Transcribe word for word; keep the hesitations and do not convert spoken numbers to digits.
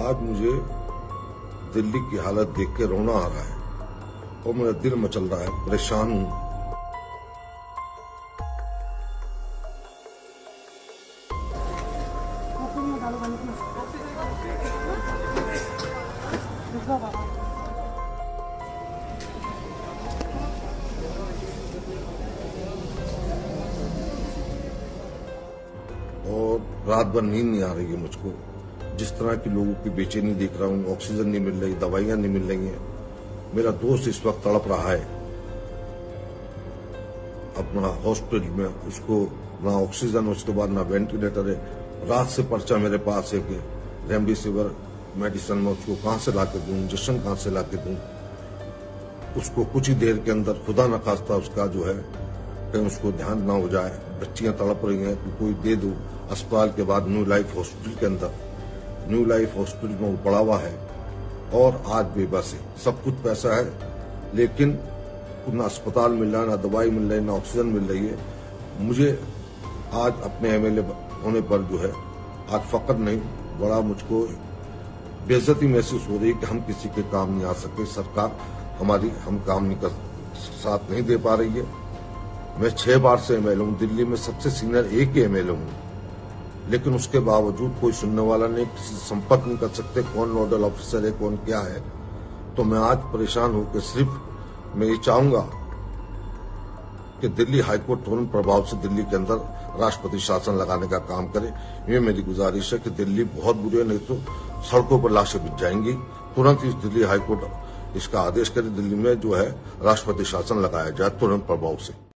आज मुझे दिल्ली की हालत देख के रोना आ रहा है और मेरा दिल मचल रहा है, परेशान हूं। और रात भर नींद नहीं आ रही है मुझको। जिस तरह के लोगों की बेचैनी देख रहा हूँ, ऑक्सीजन नहीं मिल रही, दवाइयां नहीं मिल रही हैं। मेरा दोस्त इस वक्त तड़प रहा है अपना हॉस्पिटल में, उसको ना ऑक्सीजन, उसके बाद ना वेंटिलेटर है। रात से पर्चा मेरे पास है कि रेमडेसिविर मेडिसिन में उसको कहां से लाके दूं, इंजेक्शन कहां से लाके दूं। उसको कुछ ही देर के अंदर खुदा न खास्ता उसका जो है कहीं उसको ध्यान ना हो जाए। बच्चियां तड़प रही हैं तो कोई दे दो। अस्पताल के बाद न्यू लाइफ हॉस्पिटल के अंदर, न्यू लाइफ हॉस्पिटल में वो पड़ा हुआ है और आज बेबस है। सब कुछ पैसा है लेकिन ना अस्पताल मिल रहा है, ना दवाई मिल रही है, ना ऑक्सीजन मिल रही है। मुझे आज अपने एमएलए होने पर जो है आज फक्र नहीं, बड़ा मुझको बेइज्जती महसूस हो रही है कि हम किसी के काम नहीं आ सके। सरकार हमारी हम काम नहीं कर साथ नहीं दे पा रही है। मैं छह बार से एमएलए हूं, दिल्ली में सबसे सीनियर एक ही एमएलए हूं, लेकिन उसके बावजूद कोई सुनने वाला नहीं, किसी से संपर्क नहीं कर सकते कौन नोडल ऑफिसर है, कौन क्या है। तो मैं आज परेशान होकर सिर्फ मैं ये चाहूंगा कि दिल्ली हाईकोर्ट तुरंत प्रभाव से दिल्ली के अंदर राष्ट्रपति शासन लगाने का काम करे। ये मेरी गुजारिश है कि दिल्ली बहुत बुरी है, नहीं तो सड़कों पर लाशें बिछ जाएंगी। तुरंत इस दिल्ली हाईकोर्ट इसका आदेश करे, दिल्ली में जो है राष्ट्रपति शासन लगाया जाए तुरंत प्रभाव से।